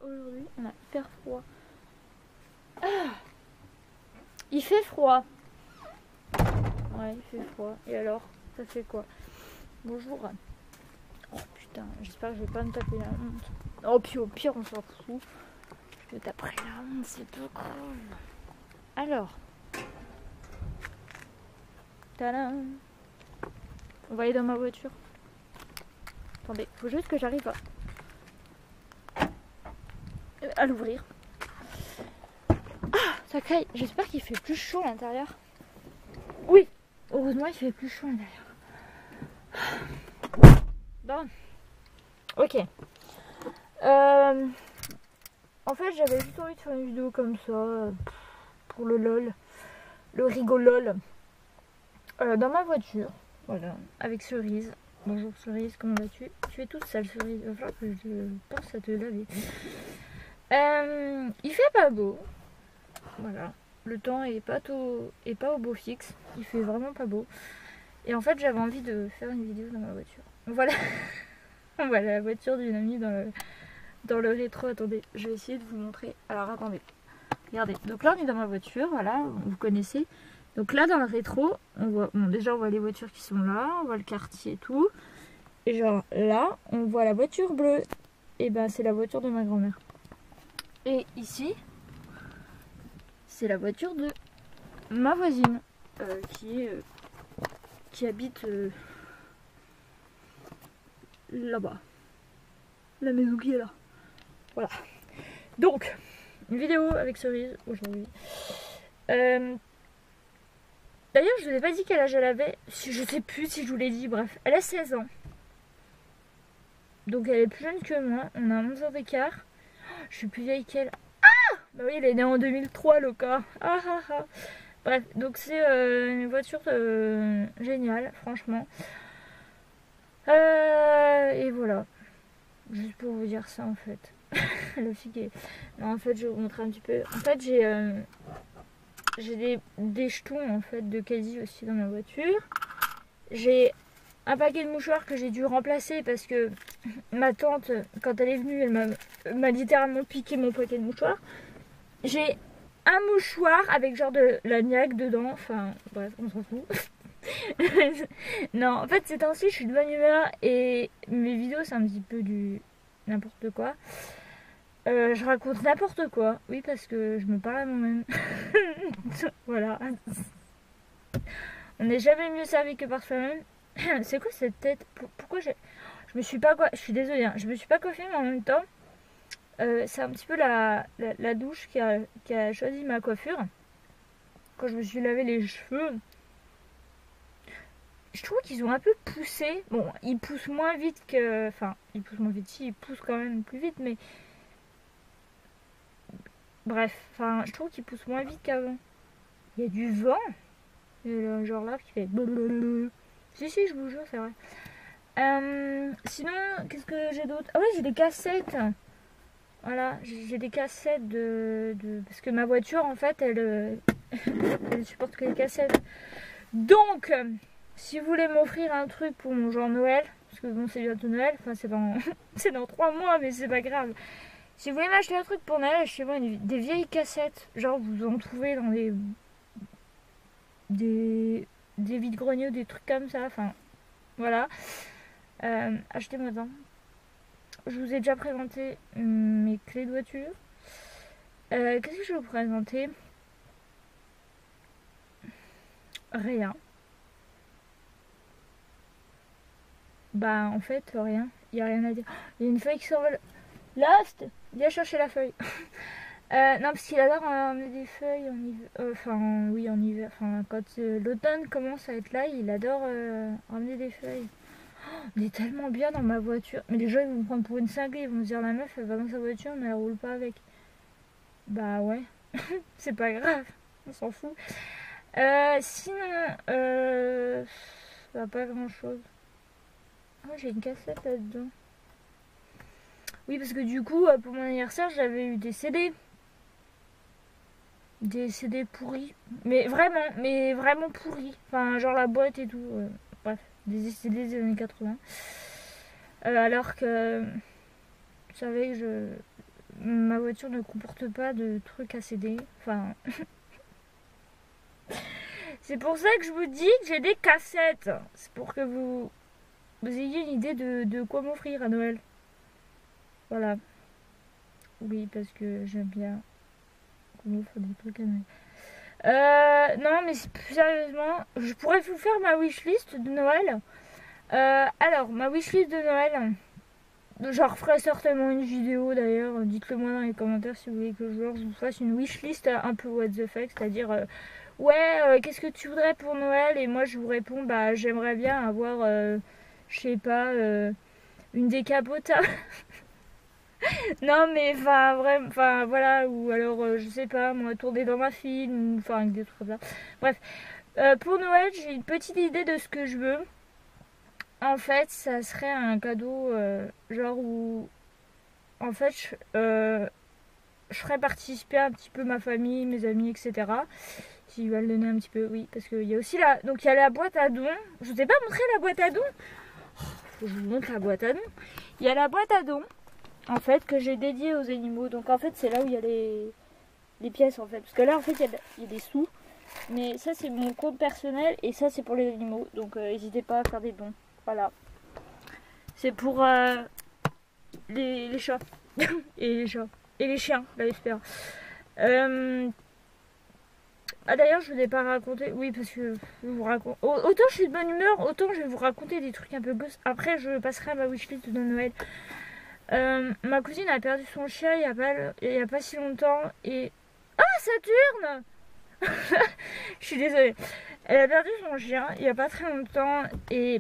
Aujourd'hui, on a hyper froid. Ah, il fait froid. Ouais, il fait froid. Et alors, ça fait quoi? Bonjour. Oh putain, j'espère que je vais pas me taper la honte. Oh, puis au pire, on s'en fout. Je me taperai la honte, c'est pas grave. Alors. Tadam. On va aller dans ma voiture. Attendez, faut juste que j'arrive à l'ouvrir. Ah, ça caille. J'espère qu'il fait plus chaud à l'intérieur. Oui, heureusement il fait plus chaud à l'intérieur. Bon, ok. En fait, j'avais juste envie de faire une vidéo comme ça, pour le lol, le rigolol, dans ma voiture, voilà, avec Cerise. Bonjour Cerise, comment vas-tu? Tu es toute sale Cerise, il va falloir que je pense à te laver. Il fait pas beau, voilà, le temps est pas au beau fixe, il fait vraiment pas beau. Et en fait, j'avais envie de faire une vidéo dans ma voiture. Voilà, voilà la voiture d'une amie dans le rétro. Attendez, je vais essayer de vous montrer. Alors attendez, regardez. Donc là, on est dans ma voiture, voilà, vous connaissez. Donc là, dans le rétro, on voit, bon, déjà on voit les voitures qui sont là, on voit le quartier et tout. Et genre là, on voit la voiture bleue. Et ben c'est la voiture de ma grand-mère. Et ici, c'est la voiture de ma voisine qui habite là-bas. La maison qui est là. Voilà. Donc, une vidéo avec Cerise aujourd'hui. D'ailleurs, je ne vous ai pas dit quel âge elle avait. Je sais plus si je vous l'ai dit. Bref, elle a 16 ans. Donc, elle est plus jeune que moi. On a 11 ans d'écart. Je suis plus vieille qu'elle. Ah! Bah oui, elle est née en 2003, Loca. Ah ah ah. Bref, donc c'est une voiture géniale, franchement. Et voilà. Juste pour vous dire ça, en fait. Le figuier. Non, en fait, je vais vous montrer un petit peu. En fait, j'ai des jetons en fait de caddie aussi dans ma voiture. J'ai un paquet de mouchoirs que j'ai dû remplacer parce que ma tante, quand elle est venue, elle m'a littéralement piqué mon paquet de mouchoirs. J'ai un mouchoir avec genre de la niaque dedans. Enfin, bref, on s'en fout. Non, en fait, ces temps-ci, je suis de bonne humeur et mes vidéos, c'est un petit peu du n'importe quoi. Je raconte n'importe quoi. Oui, parce que je me parle à moi-même. Voilà. On n'est jamais mieux servi que par soi-même. C'est quoi cette tête? Pourquoi je me suis pas coiffée? Je suis désolée, hein. Je me suis pas coiffée, mais en même temps, c'est un petit peu la douche qui a choisi ma coiffure. Quand je me suis lavé les cheveux, je trouve qu'ils ont un peu poussé. Bon, ils poussent moins vite que... Enfin, ils poussent moins vite, si, ils poussent quand même plus vite, mais... Bref, enfin, je trouve qu'ils poussent moins vite qu'avant. Il y a du vent. Et là, genre là, qui fait... Si, je vous jure, c'est vrai. Sinon, qu'est-ce que j'ai d'autre? Ah ouais, j'ai des cassettes. Voilà, j'ai des cassettes parce que ma voiture, en fait, elle supporte que les cassettes. Donc, si vous voulez m'offrir un truc pour mon genre Noël, parce que bon, c'est bientôt Noël, enfin, c'est dans, c'est dans 3 mois, mais c'est pas grave. Si vous voulez m'acheter un truc pour Noël, achetez-moi des vieilles cassettes. Genre, vous en trouvez dans des vides-greniers, des trucs comme ça, enfin, voilà. Achetez-moi ça. Je vous ai déjà présenté mes clés de voiture. Qu'est-ce que je vais vous présenter? Rien. Bah en fait rien. Il n'y a rien à dire. Il y a une feuille qui s'envole. Last, viens chercher la feuille. Non, parce qu'il adore emmener des feuilles en hiver. Enfin oui, en hiver. Enfin quand l'automne commence à être là, il adore emmener des feuilles. Il est tellement bien dans ma voiture. Mais les gens ils vont me prendre pour une cinglée. Ils vont se dire la meuf elle va dans sa voiture mais elle roule pas avec. Bah ouais. C'est pas grave. On s'en fout. Sinon, bah, pas grand chose. Oh, j'ai une cassette là-dedans. Oui, parce que du coup, pour mon anniversaire, j'avais eu des CD. Des CD pourris. Mais vraiment pourris. Enfin, genre la boîte et tout. Bref, des CD des années 80. Alors que je savais que ma voiture ne comporte pas de trucs à céder. Enfin, c'est pour ça que je vous dis que j'ai des cassettes. C'est pour que vous ayez une idée de quoi m'offrir à Noël. Voilà. Oui, parce que j'aime bien qu'on m'offre des trucs à Noël. Non, mais plus sérieusement, je pourrais vous faire ma wishlist de Noël. Alors, ma wishlist de Noël, j'en referai certainement une vidéo d'ailleurs. Dites-le moi dans les commentaires si vous voulez que je vous fasse une wishlist un peu what the fuck, c'est-à-dire ouais, qu'est-ce que tu voudrais pour Noël? Et moi je vous réponds, bah j'aimerais bien avoir, je sais pas, une décapotable. Non mais enfin vraiment, enfin voilà, ou alors je sais pas, moi tourner dans ma film, enfin avec des trucs comme ça. Bref, pour Noël j'ai une petite idée de ce que je veux. En fait, ça serait un cadeau genre où en fait je ferais participer un petit peu ma famille, mes amis, etc. S'ils veulent donner un petit peu, oui, parce qu'il y a aussi la, donc il y a la boîte à dons. Je vous ai pas montré la boîte à dons. Faut que je vous montre la boîte à dons. Il y a la boîte à dons en fait que j'ai dédiée aux animaux. Donc en fait c'est là où il y a les pièces en fait, parce que là en fait il y a des sous. Mais ça c'est mon compte personnel et ça c'est pour les animaux. Donc n'hésitez pas à faire des dons. Voilà. C'est pour les chats. Et les chats. Et les chiens, là j'espère. Ah d'ailleurs je vous ai pas raconté. Oui parce que je vous raconte. Autant je suis de bonne humeur, autant je vais vous raconter des trucs un peu gosses. Après je passerai à ma wishlist de Noël. Ma cousine a perdu son chien il y a pas si longtemps. Et... Ah Saturne. Je suis désolée. Elle a perdu son chien il y a pas très longtemps. Et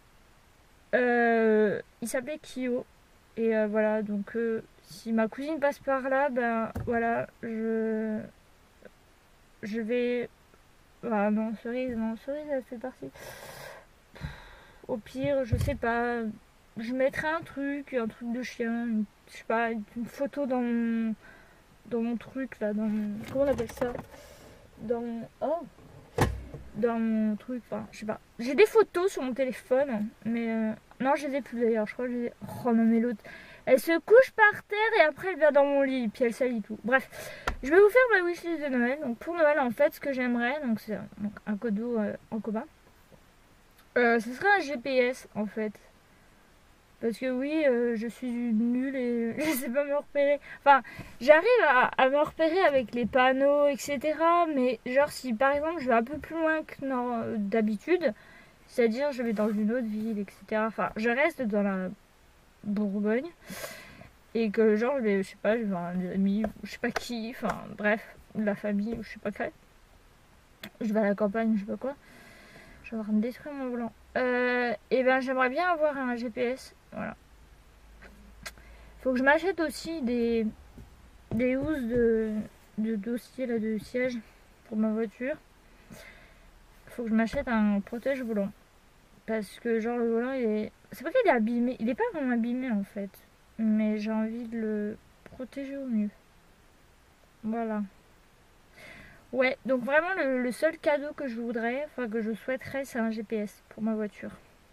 il s'appelait Kyo. Et voilà, donc si ma cousine passe par là, ben voilà, je vais... Ah non, cerise, elle fait partie. Au pire, je sais pas, je mettrai un truc de chien, je sais pas, une photo dans mon truc là, comment on appelle ça? Oh, dans mon truc, enfin, je sais pas. J'ai des photos sur mon téléphone, mais non, je les ai plus d'ailleurs, je crois que je les ai... Oh non, mais l'autre, elle se couche par terre et après elle vient dans mon lit, puis elle salit tout. Bref, je vais vous faire ma wishlist de Noël. Donc pour Noël, en fait, ce que j'aimerais, donc c'est donc un cadeau en commun. Ce serait un GPS en fait. Parce que oui, je suis nulle et je sais pas me repérer. Enfin, j'arrive à me repérer avec les panneaux, etc. Mais genre si par exemple je vais un peu plus loin que d'habitude, c'est-à-dire je vais dans une autre ville, etc. Enfin, je reste dans la Bourgogne. Et que genre je sais pas, je vais voir un ami, je sais pas qui, enfin bref, de la famille, je sais pas quoi. Je vais à la campagne, je sais pas quoi. Je vais avoir me détruire mon volant. Et ben j'aimerais bien avoir un GPS. Voilà. Faut que je m'achète aussi des housses de dossier là, de siège pour ma voiture. Faut que je m'achète un protège volant. Parce que genre le volant il est... C'est pas qu'il est abîmé. Il est pas vraiment abîmé en fait. Mais j'ai envie de le protéger au mieux. Voilà. Ouais, donc vraiment le seul cadeau que je voudrais, enfin que je souhaiterais, c'est un GPS pour ma voiture.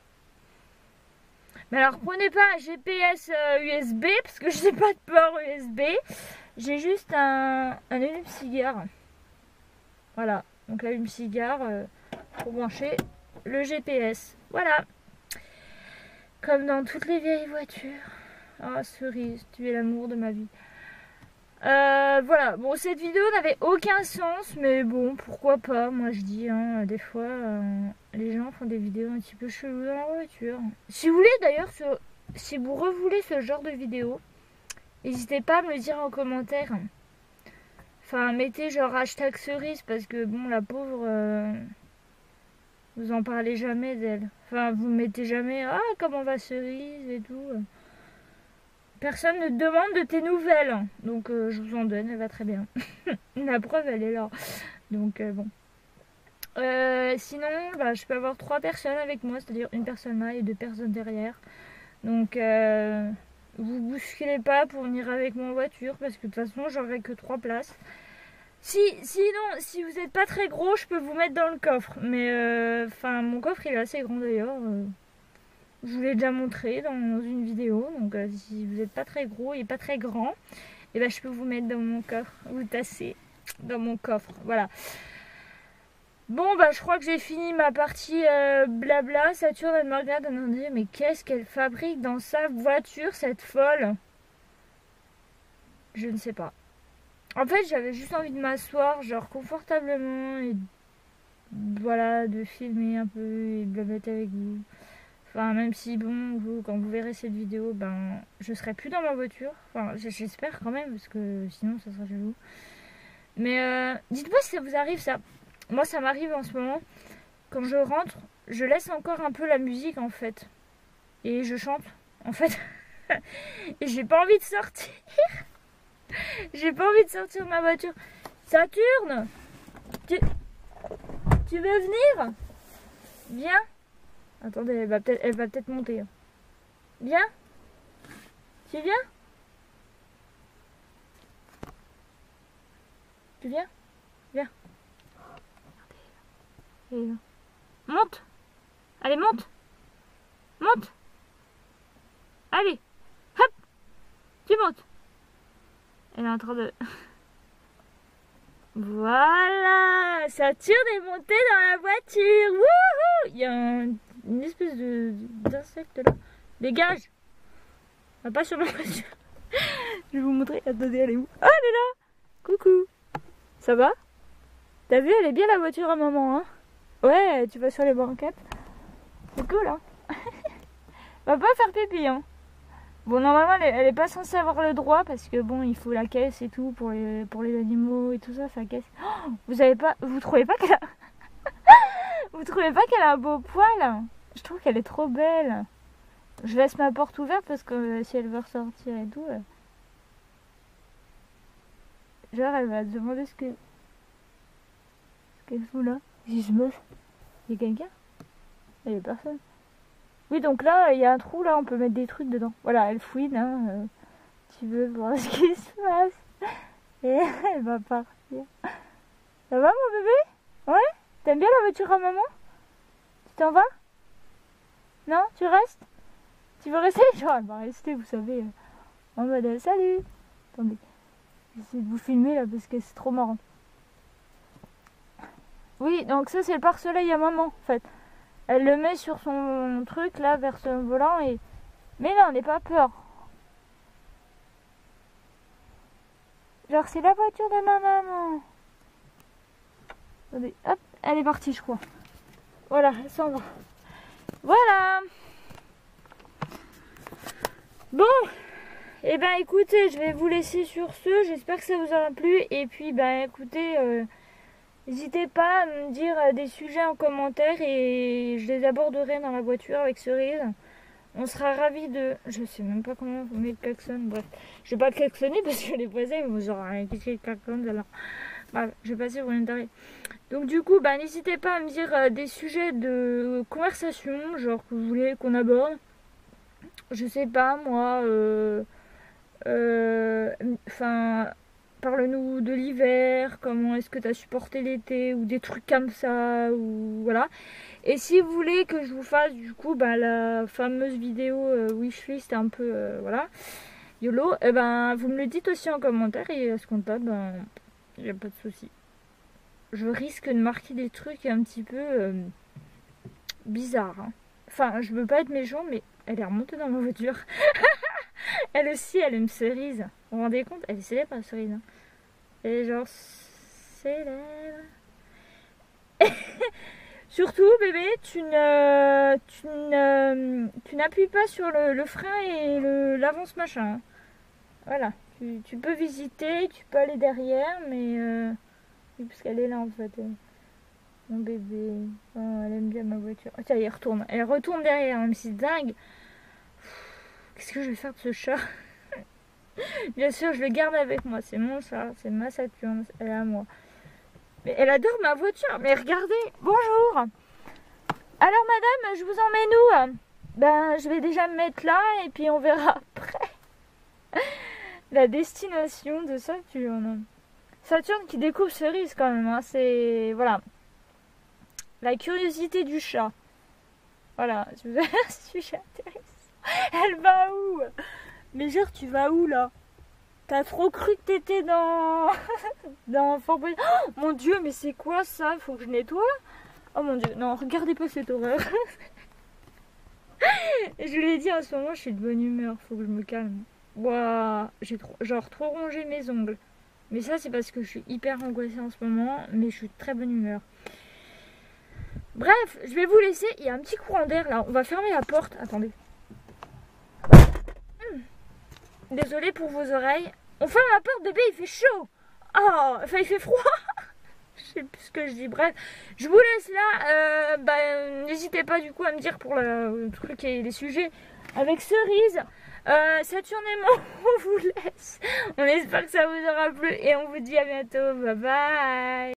Mais alors prenez pas un GPS USB parce que je n'ai pas de port USB. J'ai juste un allume-cigare. Voilà, donc l'allume-cigare pour brancher le GPS. Voilà. Comme dans toutes les vieilles voitures. Ah, cerise, tu es l'amour de ma vie. Voilà, bon cette vidéo n'avait aucun sens, mais bon pourquoi pas, moi je dis, hein, des fois les gens font des vidéos un petit peu cheloues dans la voiture. Si vous voulez d'ailleurs, si vous revoulez ce genre de vidéo, n'hésitez pas à me le dire en commentaire. Enfin mettez genre hashtag cerise parce que bon la pauvre, vous en parlez jamais d'elle. Enfin vous mettez jamais, ah comment va cerise et tout. Personne ne demande de tes nouvelles. Donc je vous en donne, elle va très bien. La preuve, elle est là. Donc bon. Sinon, bah, je peux avoir 3 personnes avec moi, c'est-à-dire une personne là et 2 personnes derrière. Donc vous bousculez pas pour venir avec moi en voiture parce que de toute façon, j'aurai que 3 places. Sinon, si vous n'êtes pas très gros, je peux vous mettre dans le coffre. Mais enfin, mon coffre il est assez grand d'ailleurs. Je vous l'ai déjà montré dans une vidéo, donc si vous n'êtes pas très gros et pas très grand, et ben je peux vous mettre dans mon coffre, vous tasser dans mon coffre, voilà. Bon bah je crois que j'ai fini ma partie blabla. Saturne elle me regarde et me dit mais qu'est-ce qu'elle fabrique dans sa voiture cette folle? Je ne sais pas. En fait j'avais juste envie de m'asseoir genre confortablement et voilà de filmer un peu et de blablater avec vous. Enfin même si bon vous quand vous verrez cette vidéo ben je serai plus dans ma voiture. Enfin j'espère quand même parce que sinon ça sera jaloux. Mais dites-moi si ça vous arrive ça. Moi ça m'arrive en ce moment. Quand je rentre, je laisse encore un peu la musique en fait. Et je chante en fait. Et j'ai pas envie de sortir. J'ai pas envie de sortir de ma voiture. Saturne, tu veux venir? Viens. Attendez, elle va peut-être monter. Viens. Tu viens? Tu viens? Viens. Regardez. Monte. Allez, monte. Monte. Allez. Hop. Tu montes. Elle est en train de... Voilà. Saturne est montée dans la voiture. Wouhou. Il y a une espèce d'insecte là. Dégage. Va pas sur ma voiture. Je vais vous montrer. Attendez, elle est où? Oh, elle est là. Coucou. Ça va? T'as vu, elle est bien la voiture à maman, hein? Ouais, tu vas sur les banquettes. C'est cool, hein? Va pas faire pipi, hein? Bon, normalement, elle est pas censée avoir le droit parce que bon, il faut la caisse et tout pour les animaux et tout ça, sa caisse. Oh, vous trouvez pas qu'elle a... Vous trouvez pas qu'elle a un beau poil? Je trouve qu'elle est trop belle. Je laisse ma porte ouverte parce que si elle veut ressortir et tout... Genre, elle va se demander ce qu'elle fout là. Si je me... Il y a quelqu'un? Il y a personne. Oui, donc là, il y a un trou, là, on peut mettre des trucs dedans. Voilà, elle fouine, hein. Tu veux voir ce qui se passe. Et elle va partir. Ça va, mon bébé? Ouais? T'aimes bien la voiture à maman? Tu t'en vas? Non? Tu restes? Tu veux rester? Genre, elle va rester, vous savez, en mode salut. Attendez. J'essaie de vous filmer, là, parce que c'est trop marrant. Oui, donc ça, c'est le pare-soleil à maman, en fait. Elle le met sur son truc, là, vers son volant, et... Mais non, n'aie pas peur. Genre, c'est la voiture de ma maman. Attendez, hop, elle est partie, je crois. Voilà, elle s'en va. Voilà. Bon, et ben écoutez, je vais vous laisser sur ce. J'espère que ça vous aura plu. Et puis, ben écoutez... N'hésitez pas à me dire des sujets en commentaire et je les aborderai dans la voiture avec Cerise. On sera ravis de... Je sais même pas comment on met le klaxon, bref. Je vais pas klaxonner parce que les voisins ils vont genre qu'est-ce que le klaxon alors. Bref, je vais passer pour une tarée. Donc du coup, bah n'hésitez pas à me dire des sujets de conversation, genre que vous voulez qu'on aborde. Je sais pas moi, enfin... Parle-nous de l'hiver, comment est-ce que tu as supporté l'été, ou des trucs comme ça, ou voilà. Et si vous voulez que je vous fasse du coup bah, la fameuse vidéo wishlist un peu, voilà, YOLO, et ben vous me le dites aussi en commentaire et à ce compte-là, ben, il n'y a pas de souci. Je risque de marquer des trucs un petit peu bizarres. Hein. Enfin, je veux pas être méchant, mais elle est remontée dans ma voiture. Elle aussi, elle aime Cerise. Vous vous rendez compte? Elle est célèbre, la Cerise. Hein. Elle est genre célèbre. Surtout, bébé, tu n'appuies pas sur le frein et l'avance machin. Hein. Voilà. Tu peux visiter, tu peux aller derrière, mais... oui, parce qu'elle est là, en fait. Mon bébé. Oh, elle aime bien ma voiture. Oh, tiens, elle retourne. Elle retourne derrière, même si c'est dingue. Qu'est-ce que je vais faire de ce chat? Bien sûr, je le garde avec moi. C'est mon chat, c'est ma Saturne, elle est à moi. Mais elle adore ma voiture. Mais regardez, bonjour. Alors madame, je vous emmène où? Ben, je vais déjà me mettre là et puis on verra après. La destination de Saturne. Saturne qui découvre Cerise quand même. Hein. C'est... Voilà. La curiosité du chat. Voilà. Je vous suis intéressée. Elle va où? Mais genre, tu vas où là? T'as trop cru que t'étais dans... dans Fort Boyard. Oh, mon Dieu, mais c'est quoi ça? Faut que je nettoie? Oh mon Dieu, non, regardez pas cette horreur. Je lui ai dit en ce moment, je suis de bonne humeur, faut que je me calme. Waouh, j'ai genre trop rongé mes ongles. Mais ça, c'est parce que je suis hyper angoissée en ce moment, mais je suis de très bonne humeur. Bref, je vais vous laisser. Il y a un petit courant d'air là. On va fermer la porte. Attendez. Désolée pour vos oreilles. On ferme la porte, bébé, il fait chaud. Oh, enfin, il fait froid. Je sais plus ce que je dis. Bref, je vous laisse là. N'hésitez pas du coup à me dire pour le truc et les sujets avec Cerise. Saturne et moi, on vous laisse. On espère que ça vous aura plu et on vous dit à bientôt. Bye bye.